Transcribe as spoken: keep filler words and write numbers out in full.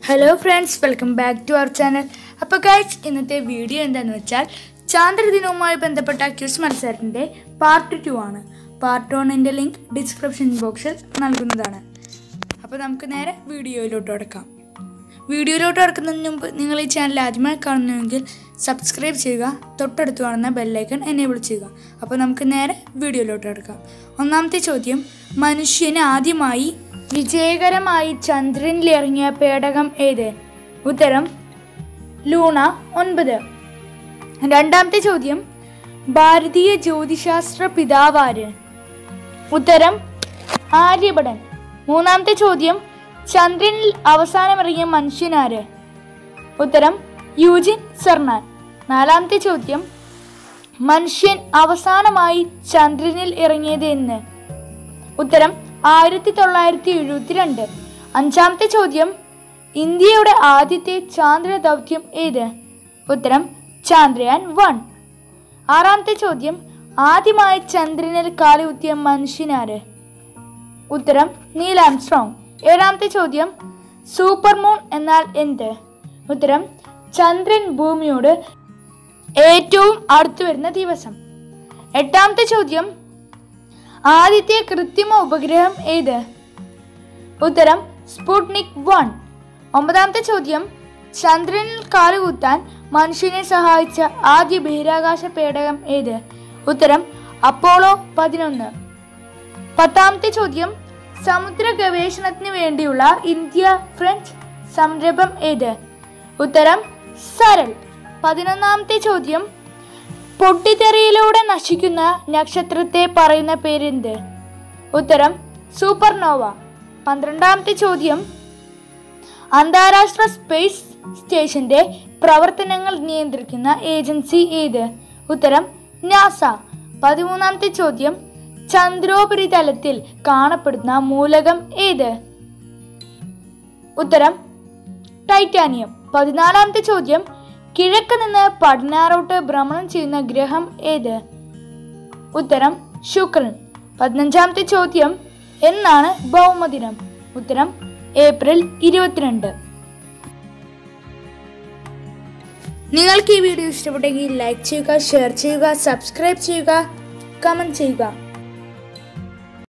Hello friends, welcome back to our channel. അപ്പോൾ guys, ഇന്നത്തെ video എന്താണെന്ന് വെച്ചാൽ ചാന്ദ്രദിനവുമായി ബന്ധപ്പെട്ട ക്വിസ് മത്സരത്തിൻ്റെ പാർട്ട് ടു ആണ്. പാർട്ട് വണ്ണിൻ്റെ ലിങ്ക് ഡിസ്ക്രിപ്ഷൻ ബോക്സിൽ നൽകുന്നതാണ്. അപ്പോൾ നമുക്ക് നേരെ വീഡിയോയിലോട്ട് കിടക്കാം. വീഡിയോയിലോട്ട് കിടക്കുന്നതിന് മുമ്പ് നിങ്ങൾ ഈ ചാനൽ ആദ്യമായി കാണുന്നുവെങ്കിൽ സബ്സ്ക്രൈബ് ചെയ്യുക, തൊട്ടടുത്ത് കാണുന്ന ബെല്ലൈക്കൺ എനേബിൾ ചെയ്യുക. അപ്പോൾ നമുക്ക് നേരെ വീഡിയോയിലോട്ട് കിടക്കാം. ഒന്നാമത്തെ ചോദ്യം, മനുഷ്യന് ആദ്യമായി വിജയകരമായി ചന്ദ്രനിലിറങ്ങിയ പേടകം ഏത്? ഉത്തരം ലൂണ ഒൻപത്. രണ്ടാമത്തെ ചോദ്യം, ഭാരതീയ ജ്യോതിശാസ്ത്ര പിതാവാര്? ഉത്തരം ആര്യഭടൻ. മൂന്നാമത്തെ ചോദ്യം, ചന്ദ്രനിൽ അവസാനമിറങ്ങിയ മനുഷ്യനാര്? ഉത്തരം യൂജിൻ സെർനാൻ. നാലാമത്തെ ചോദ്യം, മനുഷ്യൻ അവസാനമായി ചന്ദ്രനിൽ ഇറങ്ങിയത് എന്ന്? ഉത്തരം ആയിരത്തി തൊള്ളായിരത്തി എഴുപത്തി രണ്ട്. അഞ്ചാമത്തെ ചോദ്യം, ഇന്ത്യയുടെ ആദ്യത്തെ ചാന്ദ്ര ദൗത്യം ഏത്? ഉത്തരം ചാന്ദ്രയാൻ വൺ. ആറാമത്തെ ചോദ്യം, ആദ്യമായി ചന്ദ്രനിൽ കാലുകുത്തിയ മനുഷ്യനാര്? ഉത്തരം നീൽ ആംസ്ട്രോങ്. ഏഴാമത്തെ ചോദ്യം, സൂപ്പർ മൂൺ എന്നാൽ എന്ത്? ഉത്തരം ചന്ദ്രൻ ഭൂമിയോട് ഏറ്റവും അടുത്തു വരുന്ന ദിവസം. എട്ടാമത്തെ ചോദ്യം, ആദ്യത്തെ കൃത്രിമ ഉപഗ്രഹം ഏത്? ഉത്തരം സ്പുട്നിക് വൺ. ഒമ്പതാമത്തെ ചോദ്യം, ചന്ദ്രനിൽ കാലുകുത്താൻ മനുഷ്യനെ സഹായിച്ച ആദ്യ ബഹിരാകാശ പേടകം ഏത്? ഉത്തരം അപ്പോളോ പതിനൊന്ന്. പത്താമത്തെ ചോദ്യം, സമുദ്ര ഗവേഷണത്തിന് വേണ്ടിയുള്ള ഇന്ത്യ ഫ്രഞ്ച് സംരംഭം ഏത്? ഉത്തരം സരൽ. പതിനൊന്നാമത്തെ ചോദ്യം, പൊട്ടിത്തെറിയിലൂടെ നശിക്കുന്ന നക്ഷത്രത്തെ പറയുന്ന പേരെന്ത്? ഉത്തരം സൂപ്പർനോവ. പന്ത്രണ്ടാമത്തെ ചോദ്യം, അന്താരാഷ്ട്ര സ്പേസ് സ്റ്റേഷന്റെ പ്രവർത്തനങ്ങൾ നിയന്ത്രിക്കുന്ന ഏജൻസി ഏത്? ഉത്തരം നാസ. പതിമൂന്നാമത്തെ ചോദ്യം, ചന്ദ്രോപരിതലത്തിൽ കാണപ്പെടുന്ന മൂലകം ഏത്? ഉത്തരം ടൈറ്റാനിയം. പതിനാലാമത്തെ ചോദ്യം, കിഴക്ക് നിന്ന് പടിഞ്ഞാറോട്ട് ഭ്രമണം ചെയ്യുന്ന ഗ്രഹം ഏത്? ഉത്തരം ശുക്രൻ. പതിനഞ്ചാമത്തെ ചോദ്യം, എന്നാണ് ഭൗമദിനം? ഉത്തരം ഏപ്രിൽ ഇരുപത്തിരണ്ട്. നിങ്ങൾക്ക് ഈ വീഡിയോ ഇഷ്ടപ്പെട്ടെങ്കിൽ ലൈക്ക് ചെയ്യുക, ഷെയർ ചെയ്യുക, സബ്സ്ക്രൈബ് ചെയ്യുക, കമൻറ്റ് ചെയ്യുക.